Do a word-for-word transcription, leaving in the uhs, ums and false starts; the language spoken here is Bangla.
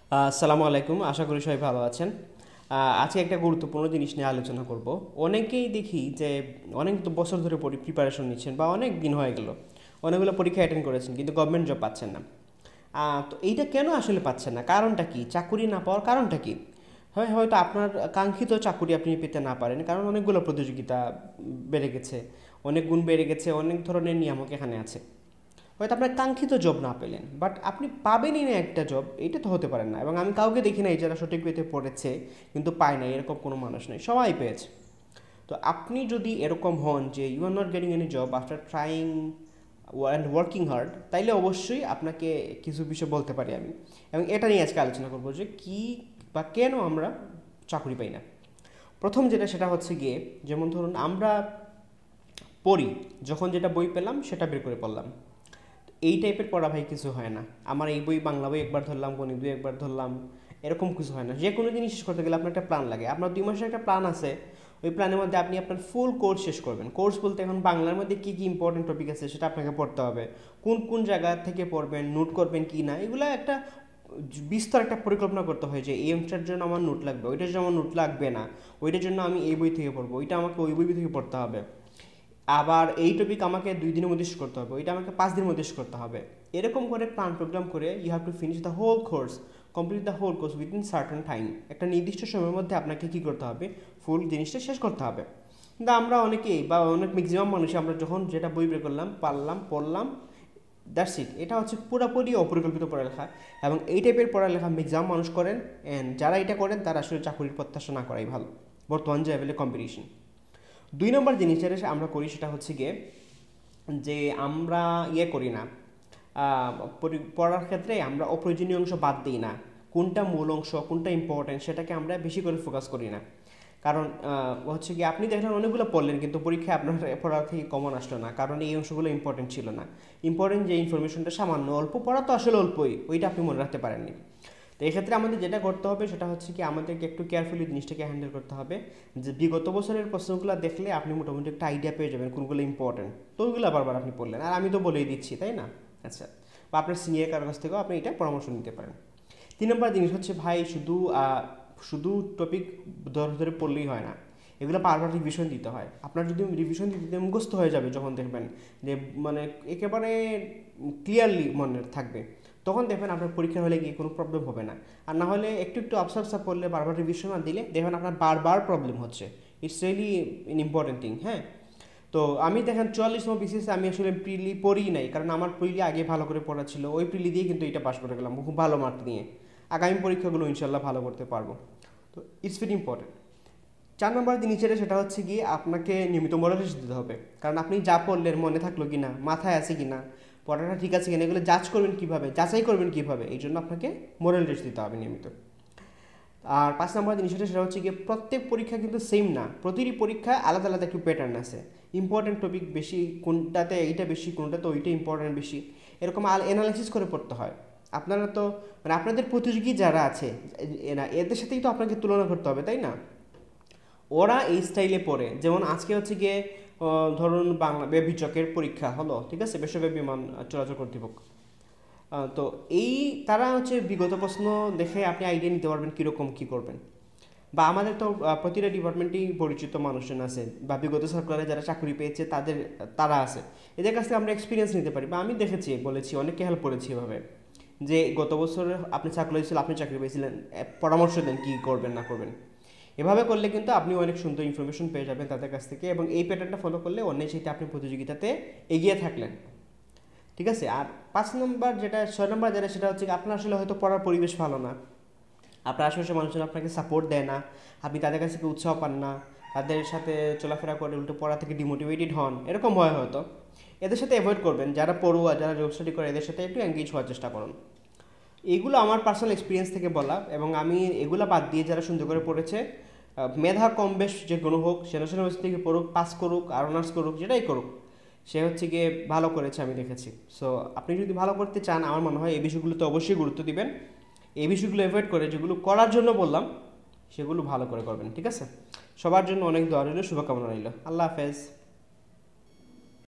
আসসালামু আলাইকুম, আশা করি সবাই ভালো আছেন। আহ, আজকে একটা গুরুত্বপূর্ণ জিনিস নিয়ে আলোচনা করব। অনেকেই দেখি যে অনেক তো বছর ধরে প্রিপারেশন নিচ্ছেন বা অনেক দিন হয়ে গেল, অনেকগুলো পরীক্ষা অ্যাটেন্ড করেছেন কিন্তু গভর্নমেন্ট জব পাচ্ছেন না। আহ, তো এইটা কেন আসলে পাচ্ছেন না, কারণটা কি? চাকুরি না পাওয়ার কারণটা কি? হয় হয়তো আপনার কাঙ্ক্ষিত চাকুরি আপনি পেতে না পারেন, কারণ অনেকগুলো প্রতিযোগিতা বেড়ে গেছে, অনেক গুণ বেড়ে গেছে, অনেক ধরনের নিয়ামক এখানে আছে। হয়তো আপনার কাঙ্ক্ষিত জব না পেলেন, বাট আপনি পাবেনই না একটা জব, এটা তো হতে পারেন না। এবং আমি কাউকে দেখি নাই যারা সঠিক পেতে পড়েছে কিন্তু পায় না, এরকম কোনো মানুষ নেই, সবাই পেয়েছে। তো আপনি যদি এরকম হন যে you are not getting any job after trying and working hard, তাইলে অবশ্যই আপনাকে কিছু বিষয় বলতে পারি আমি। এবং এটা নিয়ে আজকে আলোচনা করবো যে কী বা কেন আমরা চাকরি পাই না। প্রথম যেটা সেটা হচ্ছে গিয়ে, যেমন ধরুন আমরা পড়ি, যখন যেটা বই পেলাম সেটা বের করে পড়লাম। এই টাইপের পড়া ভাই কিছু হয় না। আমার এই বই বাংলা বই একবার ধরলাম, গণিত বই একবার ধরলাম, এরকম কিছু হয় না। যে কোনো জিনিস শেষ করতে গেলে আপনার একটা প্ল্যান লাগে। আপনার দুই মাসের একটা প্ল্যান আছে, ওই প্ল্যানের মধ্যে আপনি আপনার ফুল কোর্স শেষ করবেন। কোর্স বলতে এখন বাংলার মধ্যে কী কী ইম্পর্টেন্ট টপিক আছে সেটা আপনাকে পড়তে হবে, কোন কোন জায়গা থেকে পড়বেন, নোট করবেন কি না, এগুলো একটা বিস্তর একটা পরিকল্পনা করতে হয় যে এই অংশটার জন্য আমার নোট লাগবে, ওইটার জন্য আমার নোট লাগবে না, ওইটার জন্য আমি এই বই থেকে পড়বো, ওইটা আমাকে ওই বই থেকে পড়তে হবে। আবার এই টপিক আমাকে দুই দিনের মধ্যে শেষ করতে হবে, ওইটা আমাকে পাঁচ দিনের মধ্যে শেষ করতে হবে। এরকম করে প্ল্যান প্রোগ্রাম করে you have to finish the whole course, complete the whole course within certain time. একটা নির্দিষ্ট সময়ের মধ্যে আপনাকে কী করতে হবে, ফুল জিনিসটা শেষ করতে হবে। কিন্তু আমরা অনেকেই বা অনেক ম্যাক্সিমাম মানুষ আমরা যখন যেটা বই বের করলাম, পারলাম, পড়লাম, দ্যাটস ইট। এটা হচ্ছে পুরোপুরি অপরিকল্পিত পড়ালেখা। এবং এই টাইপের পড়ালেখা ম্যাক্সিমাম মানুষ করেন, অ্যান্ড যারা এটা করেন তারা আসলে চাকরির প্রত্যাশা না করাই ভালো বর্তমান যে লেভেলে কম্পিটিশন। দুই নম্বর জিনিস যেটা আমরা করি সেটা হচ্ছে গিয়ে যে আমরা ইয়ে করি না, পড়ার ক্ষেত্রে আমরা অপ্রয়োজনীয় অংশ বাদ দিই না। কোনটা মূল অংশ, কোনটা ইম্পর্টেন্ট, সেটাকে আমরা বেশি করে ফোকাস করি না। কারণ হচ্ছে কি, আপনি দেখলেন অনেকগুলো পড়লেন কিন্তু পরীক্ষায় আপনার পড়ার থেকে কমন আসলো না, কারণ এই অংশগুলো ইম্পর্টেন্ট ছিল না। ইম্পর্টেন্ট যে ইনফরমেশনটা সামান্য অল্প পড়া তো আসলে অল্পই, ওইটা আপনি মনে রাখতে পারেননি। তো এক্ষেত্রে আমাদের যেটা করতে হবে সেটা হচ্ছে কি, আমাদেরকে একটু কেয়ারফুলি জিনিসটাকে হ্যান্ডেল করতে হবে। যে বিগত বছরের প্রশ্নগুলো দেখলে আপনি মোটামুটি একটা আইডিয়া পেয়ে যাবেন কোনগুলো ইম্পর্টেন্ট, তো ওইগুলো বারবার আপনি পড়লেন, আর আমি তো বলেই দিচ্ছি, তাই না? আচ্ছা, বা আপনার সিনিয়র কারোর কাছ থেকেও আপনি এটা পরামর্শ নিতে পারেন। তিন নম্বর জিনিস হচ্ছে ভাই, শুধু শুধু টপিক ধরে ধরে পড়লেই হয় না, এগুলো বারবার রিভিশন দিতে হয়। আপনার যদি রিভিশন দিতে মুখস্থ হয়ে যাবে, যখন দেখবেন যে মানে একেবারে ক্লিয়ারলি মনে থাকবে, তখন দেখবেন আপনার পরীক্ষা হলে গিয়ে কোনো প্রবলেম হবে না। আর না হলে একটু একটু আবসা আবসা পড়লে, বারবার রিভিশন না দিলে দেখবেন আপনার বারবার প্রবলেম হচ্ছে। It's really in important thing. হ্যাঁ, তো আমি দেখেন চুয়াল্লিশতম বিসিএসে আমি আসলে প্রিলি পড়ি নাই, কারণ আমার প্রিলি আগে ভালো করে পড়া ছিল, ওই প্রিলি দিয়ে কিন্তু এটা পাস করে গেলাম খুব ভালো মার্ক নিয়ে। আগামী পরীক্ষাগুলো ইনশাল্লাহ ভালো করতে পারবো। তো ইটস ভেরি ইম্পর্টেন্ট। চার নম্বর জিনিস যেটা সেটা হচ্ছে গিয়ে আপনাকে নিয়মিত মোরাল টেস্ট দিতে হবে। কারণ আপনি যা পড়লেন মনে থাকলো কি না, মাথায় আছে কি না, পড়াটা ঠিক আছে কিনা, এগুলো যাচ করবেন কীভাবে, যাচাই করবেন কীভাবে, এই জন্য আপনাকে মোরাল টেস্ট দিতে হবে নিয়মিত। আর পাঁচ নম্বর জিনিস সেটা হচ্ছে গিয়ে প্রত্যেক পরীক্ষা কিন্তু সেম না, প্রতিটি পরীক্ষায় আলাদা আলাদা একটু প্যাটার্ন আছে। ইম্পর্টেন্ট টপিক বেশি কোনটাতে, এইটা বেশি কোনটাতে ওইটা ইম্পর্টেন্ট বেশি, এরকম অ্যানালাইসিস করে পড়তে হয়। আপনারা তো মানে আপনাদের প্রতিযোগী যারা আছে এরা, এদের সাথেই তো আপনাকে তুলনা করতে হবে, তাই না? ওরা এই স্টাইলে পড়ে, যেমন আজকে হচ্ছে গিয়ে ধরুন বাংলা বেবিচকের পরীক্ষা হলো, ঠিক আছে, বেসরকারি বিমান চলাচল কর্তৃপক্ষ। তো এই তারা হচ্ছে বিগত প্রশ্ন দেখে আপনি আইডিয়া নিতে পারবেন কীরকম কী করবেন। বা আমাদের তো প্রতিটা ডিপার্টমেন্টেই পরিচিত মানুষজন আছে, বা বিগত সরকারে যারা চাকরি পেয়েছে তাদের তারা আছে, এদের কাছ থেকে আমরা এক্সপিরিয়েন্স নিতে পারি। বা আমি দেখেছি, বলেছি, অনেককে হেল্প করেছি এভাবে, যে গত বছর আপনি চাকরি হয়েছিল, আপনি চাকরি পেয়েছিলেন, পরামর্শ দেন কী করবেন না করবেন। এভাবে করলে কিন্তু আপনি অনেক সুন্দর ইনফরমেশন পেয়ে যাবেন তাদের কাছ থেকে, এবং এই প্যাটার্নটা ফলো করলে অন্যের সাথে আপনি প্রতিযোগিতাতে এগিয়ে থাকলেন, ঠিক আছে। আর পাঁচ নম্বর যেটা, ছয় নম্বর যেটা সেটা হচ্ছে আপনার আসলে হয়তো পড়ার পরিবেশ ভালো না, আপনার আশেপাশে মানুষজন আপনাকে সাপোর্ট দেয় না, আপনি তাদের কাছ থেকে উৎসাহ পান না, তাদের সাথে চলাফেরা করে উল্টো পড়া থেকে ডিমোটিভেটেড হন, এরকম হয় হয়তো। এদের সাথে অ্যাভয়েড করবেন। যারা পড়ুয়া, যারা জব স্টাডি করে, এদের সাথে একটু এঙ্গেজ হওয়ার চেষ্টা করুন। এইগুলো আমার পার্সোনাল এক্সপিরিয়েন্স থেকে বলা, এবং আমি এগুলো বাদ দিয়ে যারা সুন্দর করে পড়েছে, মেধা কম বেশ যে কোনো হোক, সে ন্যাশনাল ইউনিভার্সিটি থেকে পড়ুক, পাস করুক আর অনার্স করুক, যেটাই করুক, সে হচ্ছে গিয়ে ভালো করেছে, আমি দেখেছি। সো আপনি যদি ভালো করতে চান, আমার মনে হয় এই বিষয়গুলোতে অবশ্যই গুরুত্ব দিবেন। এই বিষয়গুলো অ্যাভয়েড করে যেগুলো করার জন্য বললাম সেগুলো ভালো করে করবেন, ঠিক আছে। সবার জন্য অনেক দোয়া রইল, শুভকামনা রইল। আল্লাহ হাফেজ।